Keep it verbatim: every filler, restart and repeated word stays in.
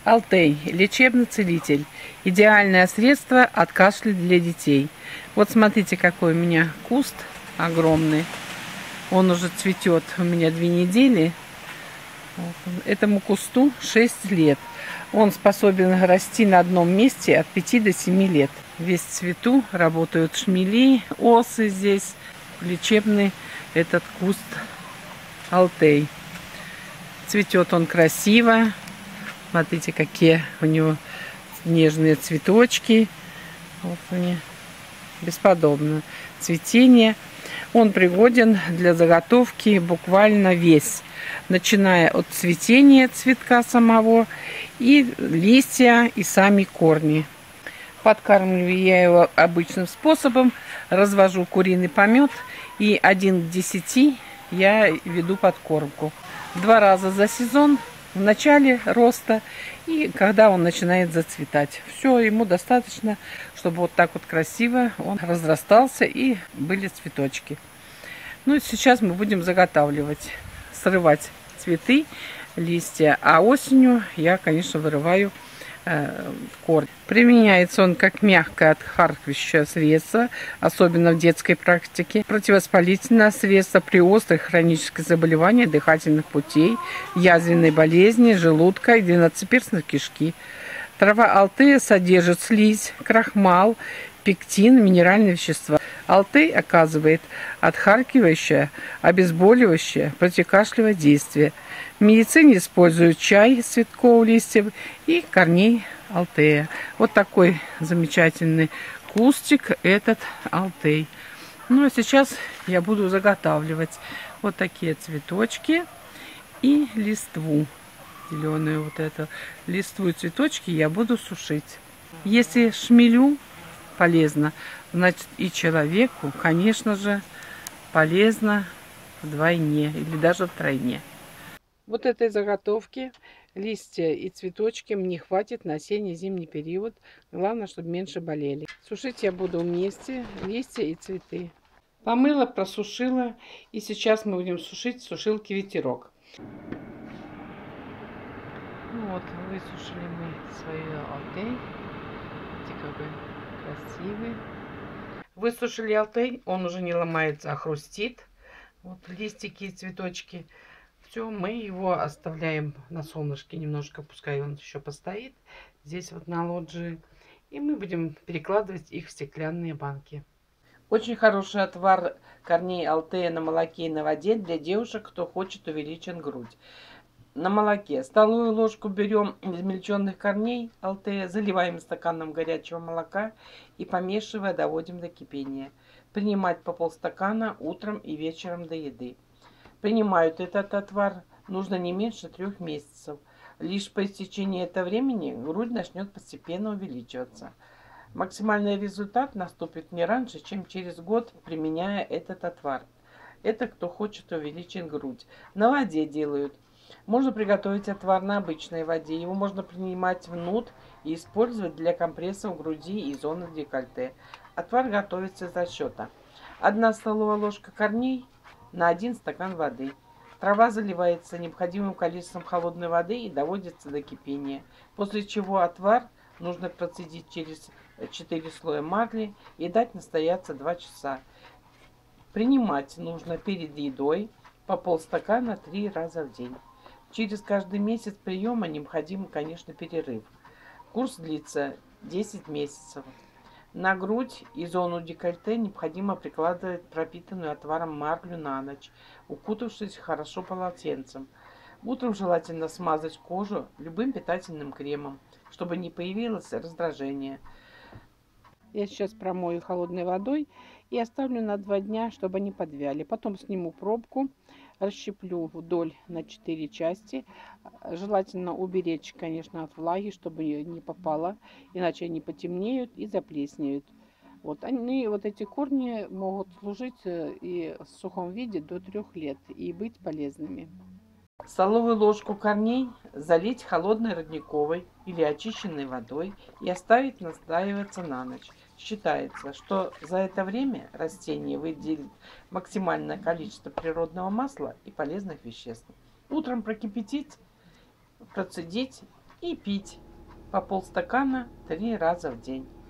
Алтей. Лечебный целитель. Идеальное средство от кашля для детей. Вот смотрите, какой у меня куст огромный. Он уже цветет у меня две недели. Этому кусту шесть лет. Он способен расти на одном месте от пяти до семи лет. Весь в цвету, работают шмели, осы здесь. Лечебный этот куст Алтей. Цветет он красиво. Смотрите, какие у него нежные цветочки. Вот они. Бесподобно. Цветение. Он пригоден для заготовки буквально весь. Начиная от цветения цветка самого, и листья, и сами корни. Подкармливаю я его обычным способом. Развожу куриный помет, и один к десяти я веду подкормку. Два раза за сезон. В начале роста и когда он начинает зацветать. Все, ему достаточно, чтобы вот так вот красиво он разрастался и были цветочки. Ну и сейчас мы будем заготавливать, срывать цветы, листья, а осенью я, конечно, вырываю э, корни. Применяется он как мягкое отхаркивающее средство, особенно в детской практике. Противовоспалительное средство при острых хронических заболеваниях дыхательных путей, язвенной болезни, желудка и двенадцатиперстной кишки. Трава алтея содержит слизь, крахмал, пектин, минеральные вещества. Алтей оказывает отхаркивающее, обезболивающее, противокашлевое действие. В медицине используют чай из цветков, листьев и корней алтея. Вот такой замечательный кустик этот алтей. Ну а сейчас я буду заготавливать вот такие цветочки и листву. Зеленую вот эту листву и цветочки я буду сушить. Если шмелю полезно, значит и человеку, конечно же, полезно вдвойне или даже втройне. Вот этой заготовки, листья и цветочки мне хватит на осенне-зимний период. Главное, чтобы меньше болели. Сушить я буду вместе листья и цветы. Помыла, просушила, и сейчас мы будем сушить в сушилке ветерок. Ну вот, высушили мы свою алтей. Видите, какой красивый. Высушили алтей, он уже не ломается, а хрустит. Вот листики и цветочки. Все, мы его оставляем на солнышке немножко, пускай он еще постоит. Здесь вот на лоджии. И мы будем перекладывать их в стеклянные банки. Очень хороший отвар корней алтея на молоке и на воде для девушек, кто хочет увеличить грудь. На молоке столовую ложку берем измельченных корней алтея, заливаем стаканом горячего молока и, помешивая, доводим до кипения. Принимать по полстакана утром и вечером до еды. Принимают этот отвар нужно не меньше трех месяцев. Лишь по истечении этого времени грудь начнет постепенно увеличиваться. Максимальный результат наступит не раньше, чем через год, применяя этот отвар. Это кто хочет увеличить грудь. На воде делают. Можно приготовить отвар на обычной воде. Его можно принимать внутрь и использовать для компрессов груди и зоны декольте. Отвар готовится из расчета: одна столовая ложка корней на один стакан воды. Трава заливается необходимым количеством холодной воды и доводится до кипения. После чего отвар нужно процедить через четыре слоя марли и дать настояться два часа. Принимать нужно перед едой по полстакана три раза в день. Через каждый месяц приема необходим, конечно, перерыв. Курс длится десять месяцев. На грудь и зону декольте необходимо прикладывать пропитанную отваром марлю на ночь, укутавшись хорошо полотенцем. Утром желательно смазать кожу любым питательным кремом, чтобы не появилось раздражение. Я сейчас промою холодной водой и оставлю на два дня, чтобы они подвяли. Потом сниму пробку, расщеплю вдоль на четыре части. Желательно уберечь, конечно, от влаги, чтобы не попало, иначе они потемнеют и заплеснеют. Вот они, вот эти корни могут служить и в сухом виде до трех лет и быть полезными. Столовую ложку корней залить холодной родниковой или очищенной водой и оставить настаиваться на ночь. Считается, что за это время растение выделит максимальное количество природного масла и полезных веществ. Утром прокипятить, процедить и пить по полстакана три раза в день.